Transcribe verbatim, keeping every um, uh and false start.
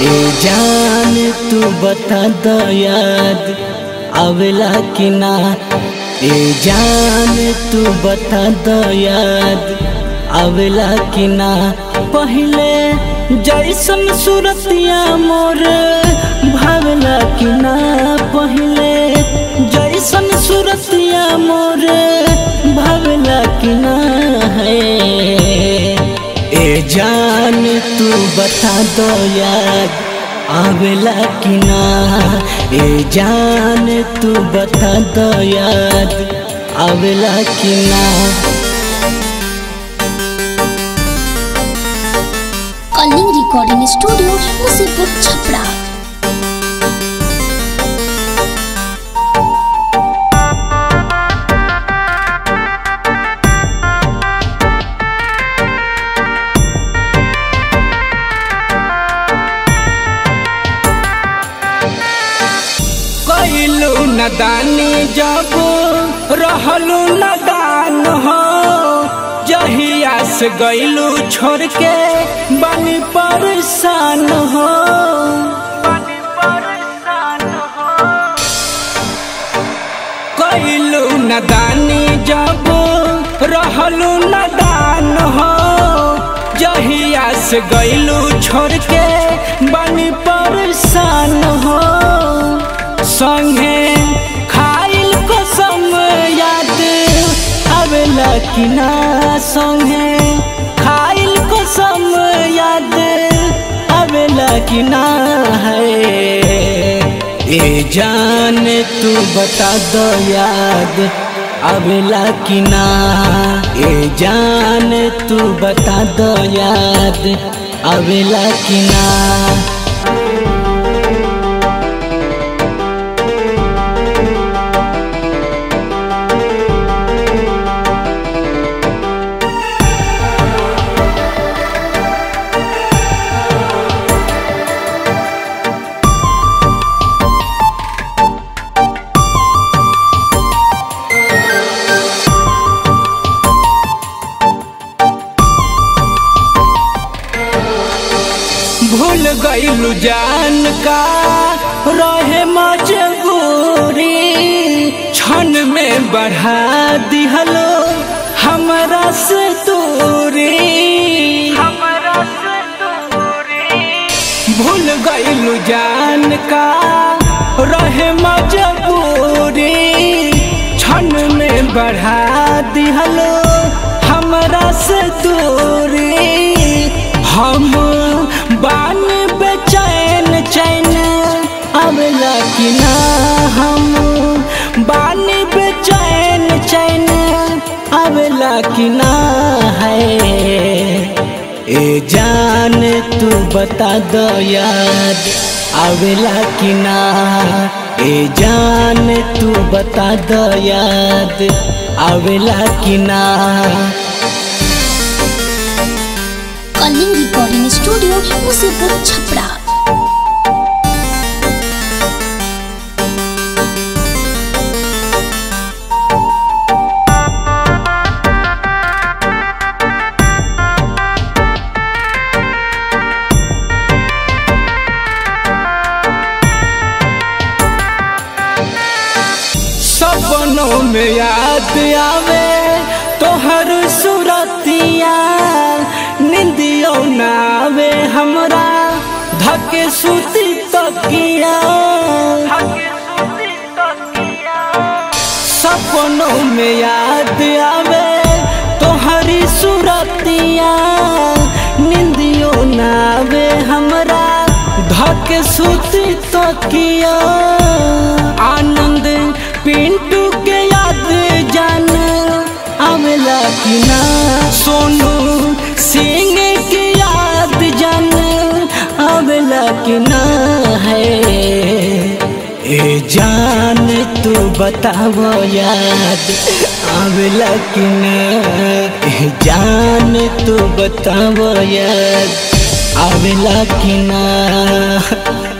ए जान तू बता द याद आवेला कि ना। ए जान तू बता द याद आवेला कि ना। पहले जैसन सूरतिया मोर भावेला कि ना। पहले जैसन सूरतिया मोर भावेला कि ना है। ए जान तू बता दो याद आवेला कि ना। ए जान तू बता दो याद आवेला कि ना। Kaling recording studio Musipur Chapra. कैलू नदानी जब रहलू नदान हो। जहिया से गैलू छोड़ के बनी परेशान हो। कैलू नदानी जब रहलू नदान हो। जहिया से गैलू छोड़ के बनी परेशान हो। संगे खाइल कसम याद आवेला कि ना। संगे खाइल कसम याद आवेला कि ना है। ए जान तू बता दो याद आवेला कि ना। ए जान तू बता दो याद आवेला कि ना। भूल गईलू जान का रहे मजबूरी। क्षण में बढ़ा दिहलो हमरा से दूरी। भूल गईलू जान का रहे मजबूरी। क्षण में बढ़ा दिहलो हमरा से दूरी। हम बान बेचैन चैन आवेला कि ना। हम बान बेचैन चैन आवेला कि ना है। ए जान तू बता दो याद आवेला कि ना। ए जान तू बता दो याद आवेला कि ना। Kaling recording studio Musipur Chapra. सपनों में याद आवे तोहर सूरतिया। निंदियों ना आवे हमरा धके सूती तकिया। सपनों में याद आवे तोहरी सूरतिया। निंदियों ना आवे हमरा धके सूती तकिया। आनंद पिंटू के याद जान आवेला कि ना। सोनू सिंह के याद जान आवेला कि ना है। ए जान तू बतावो याद आवेला कि ना। ए जान तू बतावो याद आवेला कि ना।